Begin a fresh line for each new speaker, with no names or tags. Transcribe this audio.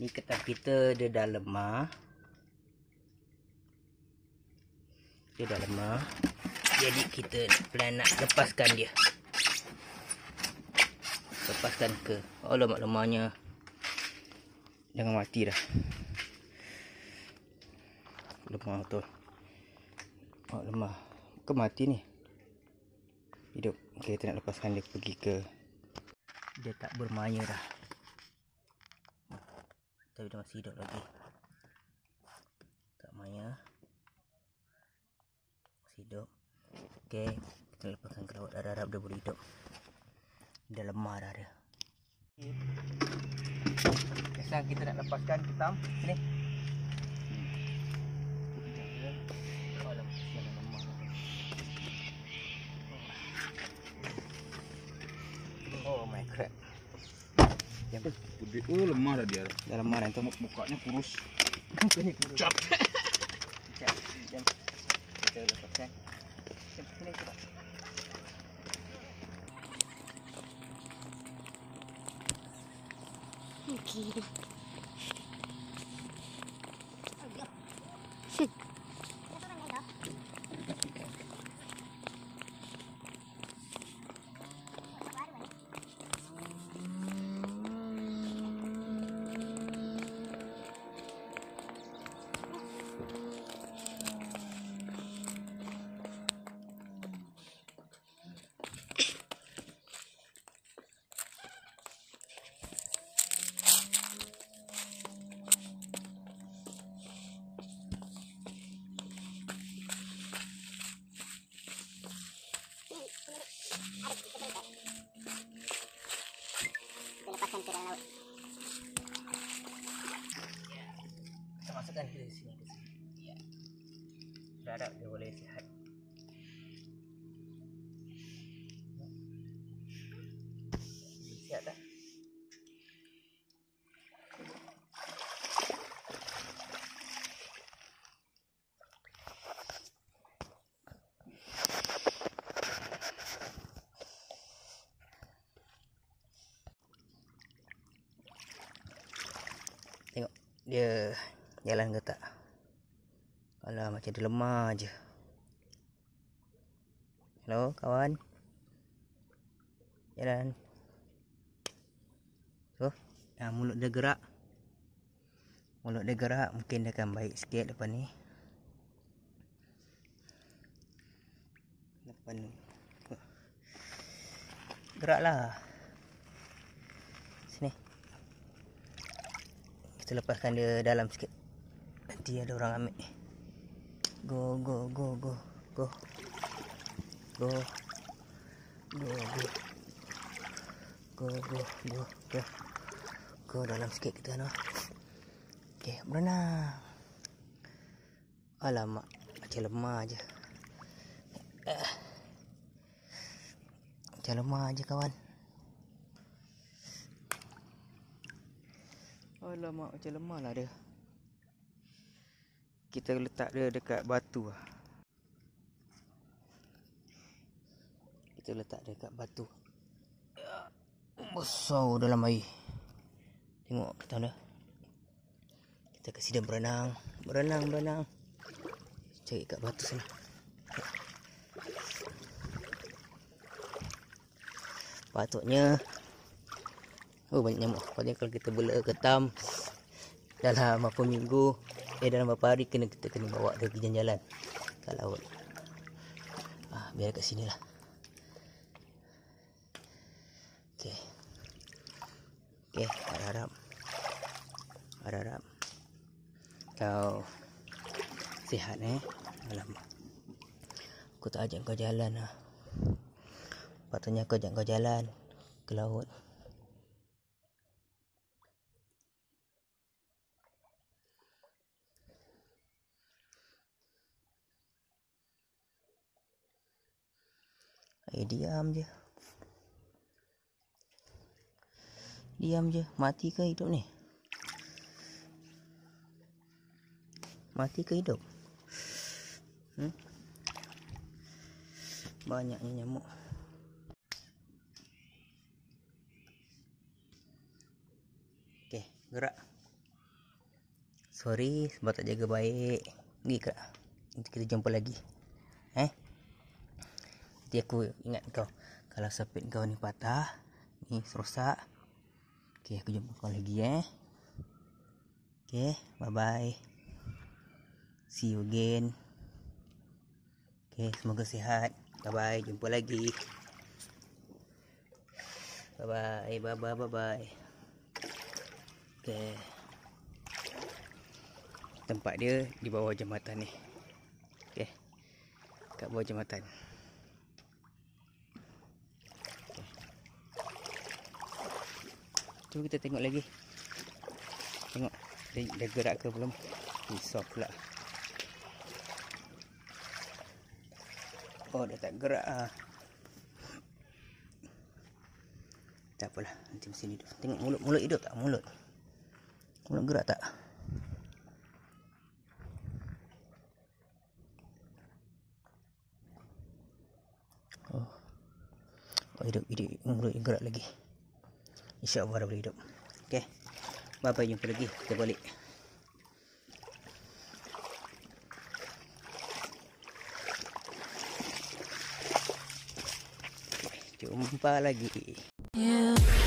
Ni ketan kita dia dah lemah. Dia dah lemah. Jadi kita plan nak lepaskan dia. Lepaskan ke. Oh, lemak-lemaknya. Jangan mati dah. Lemah betul. Oh, lemah. Ke mati ni? Hidup. Okay, kita nak lepaskan dia pergi ke. Dia tak bermaya dah. Tapi dia masih hidup lagi. Tak maya. Masih hidup. Okay, kita lepaskan ke laut. Harap-harap dia boleh hidup. Dia lemah dah dia. Sekarang kita nak lepaskan ketam. Sini. Oh my crap.
Oh, lemah dah dia.
Dah lemah dah tu.
Mukanya kurus.
Mukanya kurus.
Cap.
Jom. Kita lepaskan. Sini cepat.
Okay. Lepaskan ke dalam laut.
Kita masukkan ke sini. Ya. Harap dia boleh sihat. Sihat tak? Tengok dia jalan ke tak. Alah, macam dia lemah je. Hello kawan. Jalan. So, mulut dia gerak. Mulut dia gerak, mungkin dia akan baik sikit depan ni. Depan ni. Geraklah. Sini. Kita lepaskan dia dalam sikit. Nanti ada orang ambil. Go, go, go, go, go. Go. Go, go. Go, go, go, go. Go dalam sikit kita nak. Okey, berenang. Alamak, macam lemah je. Macam lemah je kawan. Alamak, macam lemah lah dia. Kita letak dia dekat batu lah. Kita letak dia dekat batu. Besar dalam air. Tengok kita dah. Kita kasi dia berenang. Berenang. Cari kat batu sana. Patutnya banyak nyamuk. Patutnya kalau kita bela ketam dalam berapa minggu, dalam berapa hari kita kena bawa dia pergi jalan-jalan ke laut. Biar kat sini lah. Okey, harap kau sihat Alamak. Aku tak ajak kau jalan lah. Patutnya aku ajak kau jalan ke laut. Diam je. Mati ke hidup ni? Mati ke hidup? Banyaknya nyamuk. Okey, gerak. Sorry sebab tak jaga baik. Pergi kak. Nanti kita jumpa lagi. Nanti aku ingat kau. Kalau sapit kau ni patah, ni rosak. Okay, aku jumpa kau lagi Okay, bye bye. See you again. Okay, semoga sihat. Bye bye, jumpa lagi. Bye bye, bye bye, bye bye. Okay. Tempat dia di bawah jambatan ni. Okay. Kat bawah jambatan. Okay. Cuba kita tengok lagi. Tengok dia gerak ke belum. Risau pula. Oh, dia tak gerak Tak apalah, nanti mesin hidup. Tengok mulut hidup tak? Mulut gerak tak? Oh, hidup. Mulut gerak lagi. InsyaAllah dah boleh hidup. Okay, bye bye, jumpa lagi. Kita balik. Jumpa lagi.